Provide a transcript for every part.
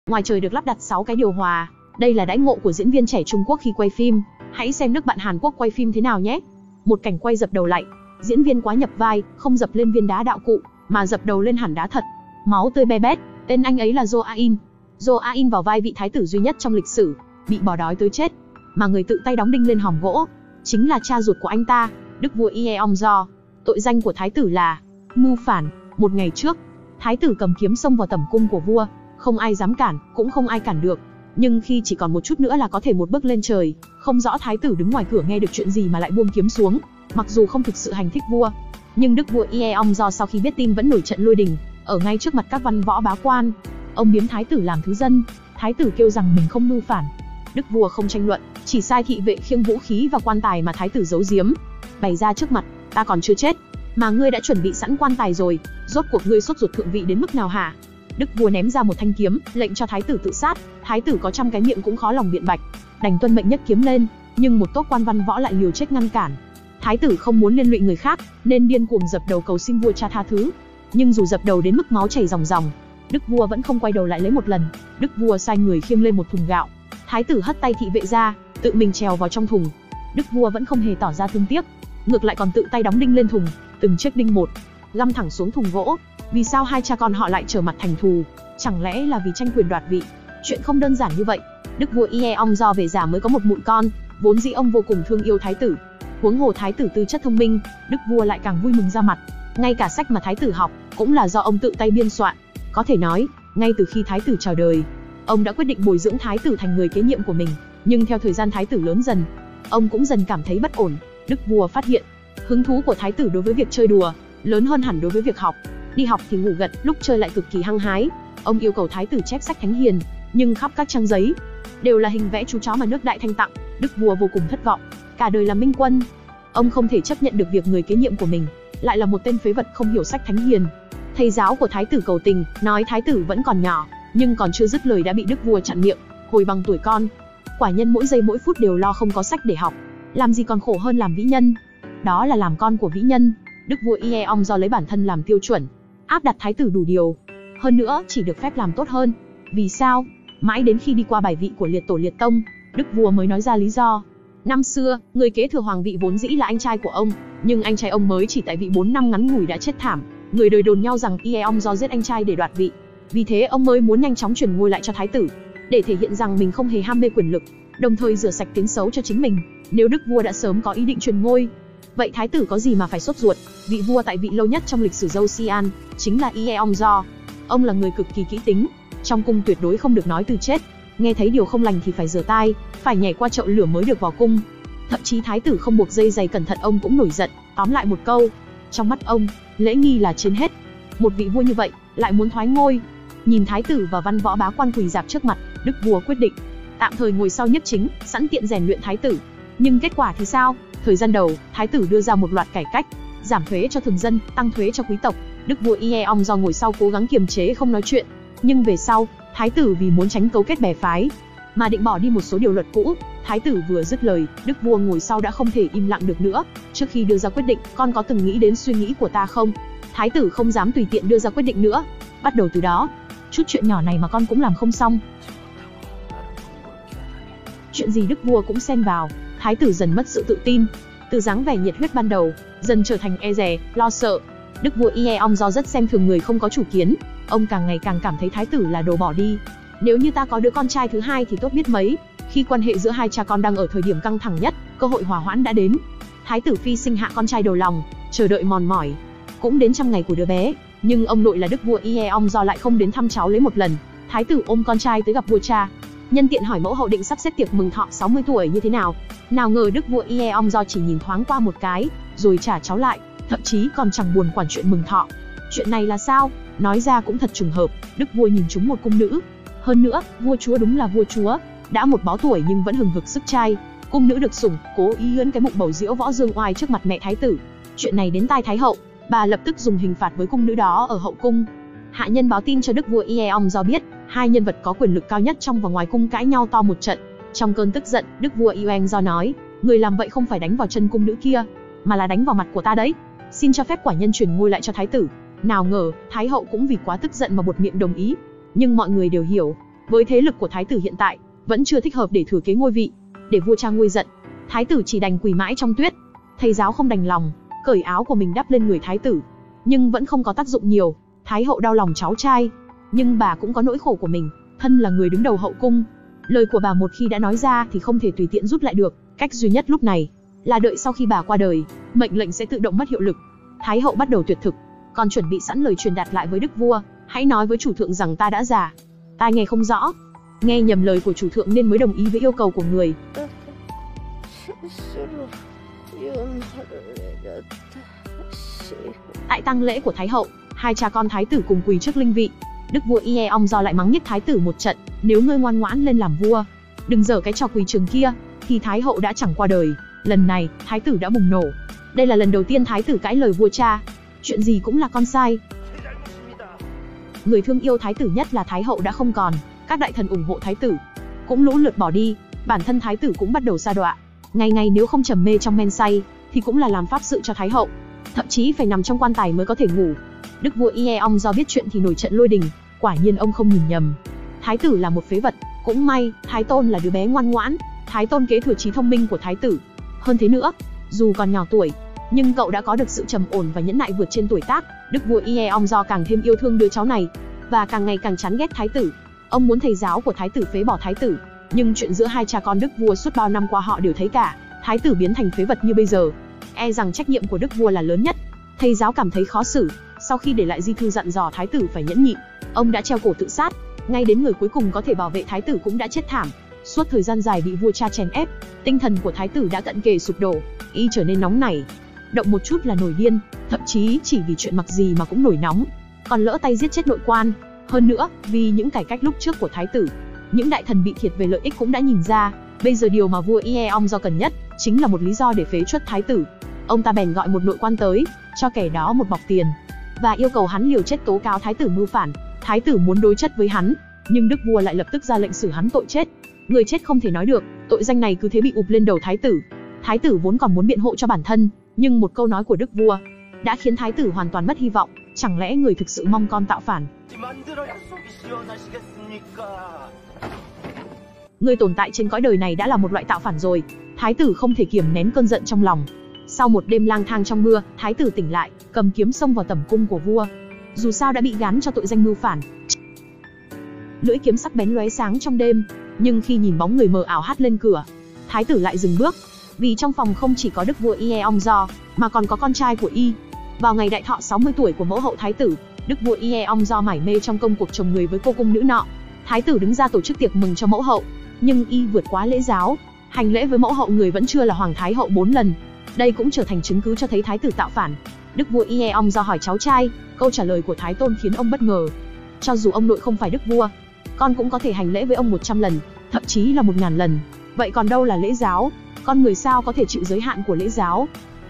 Ngoài trời được lắp đặt 6 cái điều hòa. Đây là đãi ngộ của diễn viên trẻ Trung Quốc khi quay phim. Hãy xem nước bạn Hàn Quốc quay phim thế nào nhé. Một cảnh quay dập đầu lạnh. Diễn viên quá nhập vai, không dập lên viên đá đạo cụ, mà dập đầu lên hẳn đá thật. Máu tươi be bét. Tên anh ấy là Jo A-in. Jo A-in vào vai vị thái tử duy nhất trong lịch sử, bị bỏ đói tới chết, mà người tự tay đóng đinh lên hòm gỗ chính là cha ruột của anh ta, đức vua Yeongjo. Tội danh của thái tử là mưu phản. Một ngày trước, thái tử cầm kiếm xông vào tẩm cung của vua, không ai dám cản, cũng không ai cản được. Nhưng khi chỉ còn một chút nữa là có thể một bước lên trời, không rõ thái tử đứng ngoài cửa nghe được chuyện gì mà lại buông kiếm xuống. Mặc dù không thực sự hành thích vua, nhưng đức vua Yeongjo sau khi biết tin vẫn nổi trận lôi đình, ở ngay trước mặt các văn võ bá quan. Ông biếm thái tử làm thứ dân. Thái tử kêu rằng mình không mưu phản. Đức vua không tranh luận, chỉ sai thị vệ khiêng vũ khí và quan tài mà thái tử giấu giếm, bày ra trước mặt. Ta còn chưa chết, mà ngươi đã chuẩn bị sẵn quan tài rồi, rốt cuộc ngươi sốt ruột thượng vị đến mức nào hả? Đức vua ném ra một thanh kiếm, lệnh cho thái tử tự sát. Thái tử có trăm cái miệng cũng khó lòng biện bạch, đành tuân mệnh nhấc kiếm lên, nhưng một tốp quan văn võ lại liều chết ngăn cản. Thái tử không muốn liên lụy người khác, nên điên cuồng dập đầu cầu xin vua cha tha thứ. Nhưng dù dập đầu đến mức máu chảy ròng ròng, đức vua vẫn không quay đầu lại lấy một lần. Đức vua sai người khiêng lên một thùng gạo. Thái tử hất tay thị vệ ra, tự mình trèo vào trong thùng. Đức vua vẫn không hề tỏ ra thương tiếc, ngược lại còn tự tay đóng đinh lên thùng, từng chiếc đinh một, găm thẳng xuống thùng gỗ. Vì sao hai cha con họ lại trở mặt thành thù? Chẳng lẽ là vì tranh quyền đoạt vị? Chuyện không đơn giản như vậy. Đức vua Yeongjo về già mới có một mụn con, vốn dĩ ông vô cùng thương yêu thái tử. Huống hồ thái tử tư chất thông minh, đức vua lại càng vui mừng ra mặt. Ngay cả sách mà thái tử học cũng là do ông tự tay biên soạn. Có thể nói, ngay từ khi thái tử chào đời, ông đã quyết định bồi dưỡng thái tử thành người kế nhiệm của mình. Nhưng theo thời gian thái tử lớn dần, ông cũng dần cảm thấy bất ổn. Đức vua phát hiện, hứng thú của thái tử đối với việc chơi đùa lớn hơn hẳn đối với việc học. Đi học thì ngủ gật, lúc chơi lại cực kỳ hăng hái. Ông yêu cầu thái tử chép sách thánh hiền, nhưng khắp các trang giấy đều là hình vẽ chú chó mà nước Đại Thanh tặng. Đức vua vô cùng thất vọng. Cả đời là minh quân, ông không thể chấp nhận được việc người kế nhiệm của mình lại là một tên phế vật không hiểu sách thánh hiền. Thầy giáo của thái tử cầu tình, nói thái tử vẫn còn nhỏ, nhưng còn chưa dứt lời đã bị đức vua chặn miệng. Hồi bằng tuổi con, quả nhân mỗi giây mỗi phút đều lo không có sách để học, làm gì còn khổ hơn làm vĩ nhân. Đó là làm con của vĩ nhân. Đức vua Yeongjo lấy bản thân làm tiêu chuẩn, áp đặt thái tử đủ điều. Hơn nữa, chỉ được phép làm tốt hơn. Vì sao? Mãi đến khi đi qua bài vị của liệt tổ liệt tông, đức vua mới nói ra lý do. Năm xưa, người kế thừa hoàng vị vốn dĩ là anh trai của ông, nhưng anh trai ông mới chỉ tại vị 4 năm ngắn ngủi đã chết thảm. Người đời đồn nhau rằng Yeongjo giết anh trai để đoạt vị. Vì thế ông mới muốn nhanh chóng truyền ngôi lại cho thái tử, để thể hiện rằng mình không hề ham mê quyền lực, đồng thời rửa sạch tiếng xấu cho chính mình. Nếu đức vua đã sớm có ý định truyền ngôi, vậy thái tử có gì mà phải sốt ruột? Vị vua tại vị lâu nhất trong lịch sử Joseon chính là Yeongjo. Ông là người cực kỳ kỹ tính, trong cung tuyệt đối không được nói từ chết. Nghe thấy điều không lành thì phải rửa tai, phải nhảy qua chậu lửa mới được vào cung. Thậm chí thái tử không buộc dây giày cẩn thận ông cũng nổi giận. Tóm lại một câu, trong mắt ông, lễ nghi là trên hết. Một vị vua như vậy lại muốn thoái ngôi. Nhìn thái tử và văn võ bá quan quỳ rạp trước mặt, đức vua quyết định tạm thời ngồi sau nhiếp chính, sẵn tiện rèn luyện thái tử. Nhưng kết quả thì sao? Thời gian đầu, thái tử đưa ra một loạt cải cách, giảm thuế cho thường dân, tăng thuế cho quý tộc. Đức vua Yeongjo ngồi sau cố gắng kiềm chế không nói chuyện. Nhưng về sau, thái tử vì muốn tránh cấu kết bè phái mà định bỏ đi một số điều luật cũ. Thái tử vừa dứt lời, đức vua ngồi sau đã không thể im lặng được nữa. Trước khi đưa ra quyết định, con có từng nghĩ đến suy nghĩ của ta không? Thái tử không dám tùy tiện đưa ra quyết định nữa. Bắt đầu từ đó, chút chuyện nhỏ này mà con cũng làm không xong. Chuyện gì đức vua cũng xen vào. Thái tử dần mất sự tự tin, từ dáng vẻ nhiệt huyết ban đầu, dần trở thành e dè, lo sợ. Đức vua Yeongjo rất xem thường người không có chủ kiến. Ông càng ngày càng cảm thấy thái tử là đồ bỏ đi. Nếu như ta có đứa con trai thứ hai thì tốt biết mấy. Khi quan hệ giữa hai cha con đang ở thời điểm căng thẳng nhất, cơ hội hòa hoãn đã đến. Thái tử phi sinh hạ con trai đầu lòng, chờ đợi mòn mỏi. Cũng đến 100 ngày của đứa bé, nhưng ông nội là đức vua Yeongjo lại không đến thăm cháu lấy một lần. Thái tử ôm con trai tới gặp vua cha, nhân tiện hỏi mẫu hậu định sắp xếp tiệc mừng thọ 60 tuổi như thế nào. Nào ngờ đức vua Yeongjo chỉ nhìn thoáng qua một cái, rồi trả cháu lại, thậm chí còn chẳng buồn quản chuyện mừng thọ. Chuyện này là sao? Nói ra cũng thật trùng hợp, đức vua nhìn trúng một cung nữ. Hơn nữa, vua chúa đúng là vua chúa, đã một bó tuổi nhưng vẫn hừng hực sức trai. Cung nữ được sủng, cố ý ưỡn cái bụng bầu diễu võ dương oai trước mặt mẹ thái tử. Chuyện này đến tai thái hậu, bà lập tức dùng hình phạt với cung nữ đó ở hậu cung. Hạ nhân báo tin cho đức vua Yeongjo biết, hai nhân vật có quyền lực cao nhất trong và ngoài cung cãi nhau to một trận. Trong cơn tức giận, đức vua Yeongjo nói, người làm vậy không phải đánh vào chân cung nữ kia, mà là đánh vào mặt của ta đấy. Xin cho phép quả nhân truyền ngôi lại cho thái tử. Nào ngờ, thái hậu cũng vì quá tức giận mà buột miệng đồng ý. Nhưng mọi người đều hiểu, Với thế lực của thái tử hiện tại, vẫn chưa thích hợp để thừa kế ngôi vị. Để vua cha nguôi giận, thái tử chỉ đành quỳ mãi trong tuyết. Thầy giáo không đành lòng, cởi áo của mình đắp lên người thái tử, nhưng vẫn không có tác dụng nhiều. Thái hậu đau lòng cháu trai, nhưng bà cũng có nỗi khổ của mình, thân là người đứng đầu hậu cung. Lời của bà một khi đã nói ra thì không thể tùy tiện rút lại được. Cách duy nhất lúc này là đợi sau khi bà qua đời, mệnh lệnh sẽ tự động mất hiệu lực. Thái hậu bắt đầu tuyệt thực, còn chuẩn bị sẵn lời truyền đạt lại với đức vua. Hãy nói với chủ thượng rằng ta đã già. Ta nghe không rõ, nghe nhầm lời của chủ thượng nên mới đồng ý với yêu cầu của người. Tại tang lễ của thái hậu, hai cha con thái tử cùng quỳ trước linh vị. Đức vua Yeongjo lại mắng nhiếc thái tử một trận, nếu ngươi ngoan ngoãn lên làm vua, đừng dở cái trò quỳ trường kia, thì thái hậu đã chẳng qua đời. Lần này, thái tử đã bùng nổ. Đây là lần đầu tiên thái tử cãi lời vua cha, chuyện gì cũng là con sai. Người thương yêu thái tử nhất là thái hậu đã không còn, các đại thần ủng hộ thái tử cũng lũ lượt bỏ đi, bản thân thái tử cũng bắt đầu sa đọa. Ngày ngày nếu không trầm mê trong men say, thì cũng là làm pháp sự cho thái hậu, thậm chí phải nằm trong quan tài mới có thể ngủ. Đức vua Yeongjo biết chuyện thì nổi trận lôi đình, quả nhiên ông không nhìn nhầm. Thái tử là một phế vật, cũng may Thái Tôn là đứa bé ngoan ngoãn. Thái Tôn kế thừa trí thông minh của thái tử. Hơn thế nữa, dù còn nhỏ tuổi, nhưng cậu đã có được sự trầm ổn và nhẫn nại vượt trên tuổi tác. Đức vua Yeongjo càng thêm yêu thương đứa cháu này, và càng ngày càng chán ghét thái tử. Ông muốn thầy giáo của thái tử phế bỏ thái tử, nhưng chuyện giữa hai cha con đức vua suốt bao năm qua họ đều thấy cả. Thái tử biến thành phế vật như bây giờ, e rằng trách nhiệm của đức vua là lớn nhất. Thầy giáo cảm thấy khó xử, sau khi để lại di thư dặn dò thái tử phải nhẫn nhịn, ông đã treo cổ tự sát. Ngay đến người cuối cùng có thể bảo vệ thái tử cũng đã chết thảm. Suốt thời gian dài bị vua cha chèn ép, tinh thần của thái tử đã cận kề sụp đổ, y trở nên nóng nảy, động một chút là nổi điên, thậm chí chỉ vì chuyện mặc gì mà cũng nổi nóng, còn lỡ tay giết chết nội quan. Hơn nữa, vì những cải cách lúc trước của thái tử, những đại thần bị thiệt về lợi ích cũng đã nhìn ra, bây giờ điều mà vua Yeongjo cần nhất chính là một lý do để phế truất thái tử. Ông ta bèn gọi một nội quan tới, cho kẻ đó một bọc tiền, và yêu cầu hắn liều chết tố cáo thái tử mưu phản. Thái tử muốn đối chất với hắn, nhưng đức vua lại lập tức ra lệnh xử hắn tội chết. Người chết không thể nói được, tội danh này cứ thế bị ụp lên đầu thái tử. Thái tử vốn còn muốn biện hộ cho bản thân, nhưng một câu nói của đức vua đã khiến thái tử hoàn toàn mất hy vọng. Chẳng lẽ người thực sự mong con tạo phản? Người tồn tại trên cõi đời này đã là một loại tạo phản rồi. Thái tử không thể kiềm nén cơn giận trong lòng. Sau một đêm lang thang trong mưa, thái tử tỉnh lại, cầm kiếm xông vào tẩm cung của vua. Dù sao đã bị gán cho tội danh mưu phản. Lưỡi kiếm sắc bén lóe sáng trong đêm, nhưng khi nhìn bóng người mờ ảo hắt lên cửa, thái tử lại dừng bước, vì trong phòng không chỉ có đức vua Yeongjo, mà còn có con trai của y. Vào ngày đại thọ 60 tuổi của mẫu hậu thái tử, đức vua Yeongjo mải mê trong công cuộc chồng người với cô cung nữ nọ. Thái tử đứng ra tổ chức tiệc mừng cho mẫu hậu, nhưng y vượt quá lễ giáo, hành lễ với mẫu hậu người vẫn chưa là hoàng thái hậu 4 lần. Đây cũng trở thành chứng cứ cho thấy thái tử tạo phản. Đức vua Yeongjo hỏi cháu trai, câu trả lời của Thái Tôn khiến ông bất ngờ. Cho dù ông nội không phải đức vua, con cũng có thể hành lễ với ông 100 lần, thậm chí là 1000 lần. Vậy còn đâu là lễ giáo? Con người sao có thể chịu giới hạn của lễ giáo?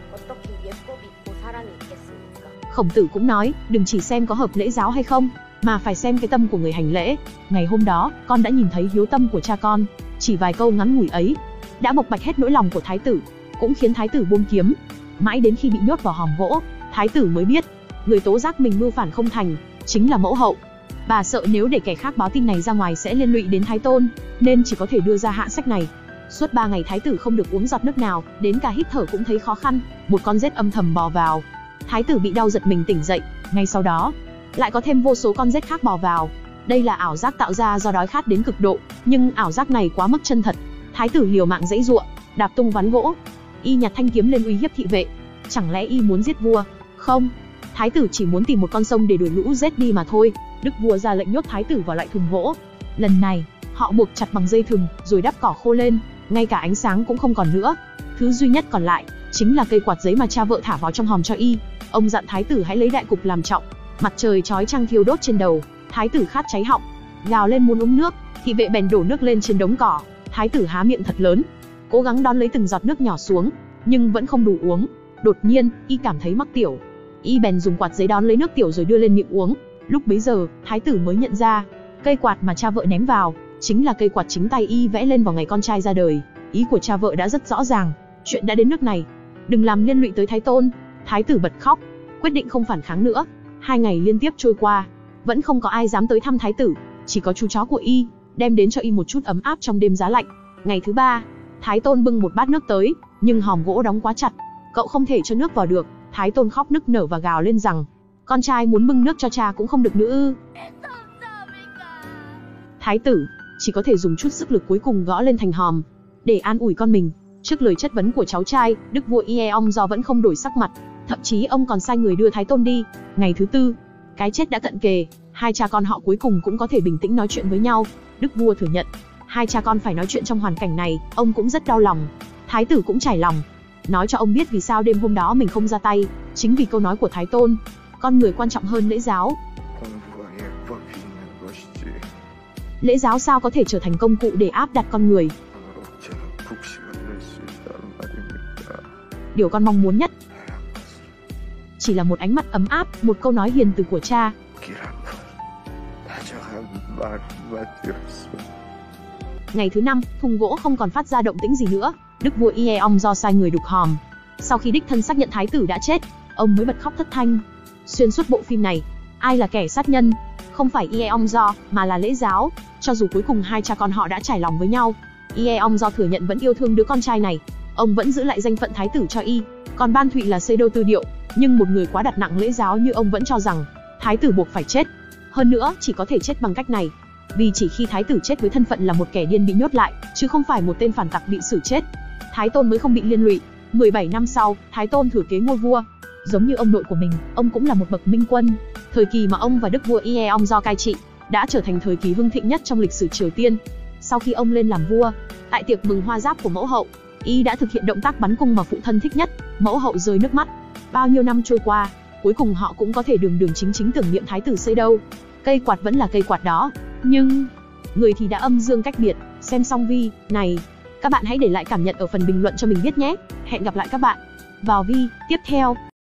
Khổng Tử cũng nói, đừng chỉ xem có hợp lễ giáo hay không, mà phải xem cái tâm của người hành lễ. Ngày hôm đó, con đã nhìn thấy hiếu tâm của cha con. Chỉ vài câu ngắn ngủi ấy đã bộc bạch hết nỗi lòng của thái tử, cũng khiến thái tử buông kiếm. Mãi đến khi bị nhốt vào hòm gỗ, thái tử mới biết, người tố giác mình mưu phản không thành chính là mẫu hậu. Bà sợ nếu để kẻ khác báo tin này ra ngoài sẽ liên lụy đến Thái Tôn, nên chỉ có thể đưa ra hạ sách này. Suốt 3 ngày thái tử không được uống giọt nước nào, đến cả hít thở cũng thấy khó khăn. Một con rết âm thầm bò vào. Thái tử bị đau giật mình tỉnh dậy, ngay sau đó lại có thêm vô số con rết khác bò vào. Đây là ảo giác tạo ra do đói khát đến cực độ, nhưng ảo giác này quá mức chân thật. Thái tử liều mạng giãy giụa, đạp tung ván gỗ. Y nhặt thanh kiếm lên uy hiếp thị vệ. Chẳng lẽ y muốn giết vua? Không, thái tử chỉ muốn tìm một con sông để đuổi lũ rết đi mà thôi. Đức vua ra lệnh nhốt thái tử vào lại thùng gỗ. Lần này, họ buộc chặt bằng dây thừng, rồi đắp cỏ khô lên, ngay cả ánh sáng cũng không còn nữa. Thứ duy nhất còn lại chính là cây quạt giấy mà cha vợ thả vào trong hòm cho y. Ông dặn thái tử hãy lấy đại cục làm trọng. Mặt trời chói chang thiêu đốt trên đầu, thái tử khát cháy họng, gào lên muốn uống nước. Thị vệ bèn đổ nước lên trên đống cỏ. Thái tử há miệng thật lớn, cố gắng đón lấy từng giọt nước nhỏ xuống, nhưng vẫn không đủ uống. Đột nhiên, y cảm thấy mắc tiểu. Y bèn dùng quạt giấy đón lấy nước tiểu rồi đưa lên miệng uống. Lúc bấy giờ, thái tử mới nhận ra, cây quạt mà cha vợ ném vào chính là cây quạt chính tay y vẽ lên vào ngày con trai ra đời. Ý của cha vợ đã rất rõ ràng, chuyện đã đến nước này, đừng làm liên lụy tới Thái Tôn. Thái tử bật khóc, quyết định không phản kháng nữa. 2 ngày liên tiếp trôi qua, vẫn không có ai dám tới thăm thái tử, chỉ có chú chó của y đem đến cho y một chút ấm áp trong đêm giá lạnh. Ngày thứ 3, Thái Tôn bưng một bát nước tới, nhưng hòm gỗ đóng quá chặt, cậu không thể cho nước vào được. Thái Tôn khóc nức nở và gào lên rằng, con trai muốn bưng nước cho cha cũng không được nữa ư? Thái tử chỉ có thể dùng chút sức lực cuối cùng gõ lên thành hòm, để an ủi con mình. Trước lời chất vấn của cháu trai, đức vua Yeongjo vẫn không đổi sắc mặt, thậm chí ông còn sai người đưa Thái Tôn đi. Ngày thứ 4, cái chết đã cận kề, hai cha con họ cuối cùng cũng có thể bình tĩnh nói chuyện với nhau. Đức vua thừa nhận, hai cha con phải nói chuyện trong hoàn cảnh này, ông cũng rất đau lòng. Thái tử cũng trải lòng, nói cho ông biết vì sao đêm hôm đó mình không ra tay, chính vì câu nói của Thái Tôn, con người quan trọng hơn lễ giáo. Lễ giáo sao có thể trở thành công cụ để áp đặt con người? Điều con mong muốn nhất chỉ là một ánh mắt ấm áp, một câu nói hiền từ của cha. Ngày thứ 5, thùng gỗ không còn phát ra động tĩnh gì nữa. Đức vua Yeongjo sai người đục hòm. Sau khi đích thân xác nhận thái tử đã chết, ông mới bật khóc thất thanh. Xuyên suốt bộ phim này, ai là kẻ sát nhân? Không phải Yeongjo, mà là lễ giáo. Cho dù cuối cùng hai cha con họ đã trải lòng với nhau, Yeongjo thừa nhận vẫn yêu thương đứa con trai này. Ông vẫn giữ lại danh phận thái tử cho y. Còn Ban Thụy là Sê-đô tư điệu, nhưng một người quá đặt nặng lễ giáo như ông vẫn cho rằng thái tử buộc phải chết. Hơn nữa, chỉ có thể chết bằng cách này, vì chỉ khi thái tử chết với thân phận là một kẻ điên bị nhốt lại, chứ không phải một tên phản tặc bị xử chết, Thái Tôn mới không bị liên lụy. 17 năm sau, Thái Tôn thừa kế ngôi vua. Giống như ông nội của mình, ông cũng là một bậc minh quân. Thời kỳ mà ông và đức vua Yeongjo cai trị đã trở thành thời kỳ hưng thịnh nhất trong lịch sử Triều Tiên. Sau khi ông lên làm vua, tại tiệc mừng hoa giáp của mẫu hậu, y đã thực hiện động tác bắn cung mà phụ thân thích nhất. Mẫu hậu rơi nước mắt. Bao nhiêu năm trôi qua, cuối cùng họ cũng có thể đường đường chính chính tưởng niệm thái tử Sê-đô. Cây quạt vẫn là cây quạt đó, nhưng người thì đã âm dương cách biệt. Xem xong vi này, các bạn hãy để lại cảm nhận ở phần bình luận cho mình biết nhé. Hẹn gặp lại các bạn vào vi tiếp theo.